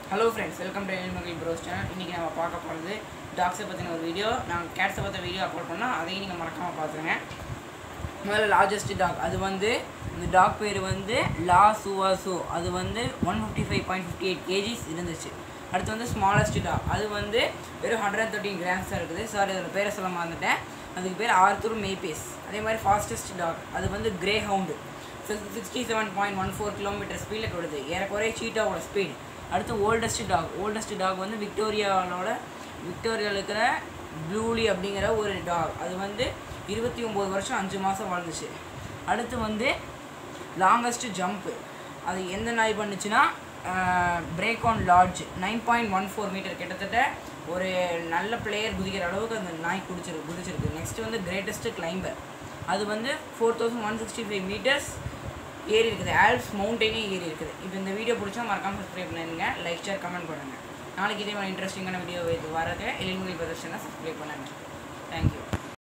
Hello friends, welcome to Animal Bros channel. இன்னைக்கு நாம பார்க்க போறது டாக்ஸ் பத்தின ஒரு வீடியோ. நான் கேட்ஸ் பத்தின வீடியோ அப்லோட் பண்ணா அதையும் நீங்க மறக்காம பாருங்க. முதல்ல லார்ஜஸ்ட் டாக் அது வந்து இந்த டாக் பேர் வந்து லா சுவாசோ. அது வந்து 155.58 kg இருந்துச்சு. அடுத்து வந்து ஸ்மாலஸ்ட் டாக் அது வந்து வெறும் 113 grams இருக்குது. சாரி அதோட பேரை சொல்ல மறந்துட்டேன். அதுக்கு பேர் ஆர்த்தர் மேபேஸ். அதே மாதிரி ஃபாஸ்டஸ்ட் டாக் அது வந்து கிரே ஹவுண்ட் 67.14 km ஸ்பீடில் ஓடுது. ஏறக்குறைய சீட்டாவோட ஸ்பீட். அடுத்து ஓல்டஸ்ட் டாக் வந்து விக்டோரியாவில் இருக்கிற ப்ளூலி அப்படிங்கிற ஒரு டாக். அது வந்து 29 வருஷம் 5 மாதம் வாழ்ந்துச்சு. அடுத்து வந்து லாங்கஸ்ட் ஜம்ப்பு அது எந்த நாய் பண்ணுச்சுன்னா பிரேக் ஆன் லார்ஜ் 9.14 மீட்டர், கிட்டத்தட்ட ஒரு நல்ல பிளேயர் குதிக்கிற அளவுக்கு அந்த நாய் குதிச்சிருக்கு. நெக்ஸ்ட் வந்து கிரேட்டஸ்ட் கிளைம்பர் அது வந்து 4165 மீட்டர்ஸ் ஏறி இருக்குது. ஆல்ப்ஸ் மவுண்டனே ஏறி இருக்குது. இப்போ இந்த வீடியோ பிடிச்சா மறக்காமல் சப்ஸ்கிரைப் பண்ணுங்க, லைக் ஷேர் கமெண்ட் பண்ணுங்கள். நாளைக்கு இதே மாதிரி இன்ட்ரெஸ்டிங்கான வீடியோ வரது எழில்மொழி பிரதர்ஷனை சப்ஸ்கிரைப் பண்ணுங்கள். தேங்க்யூ.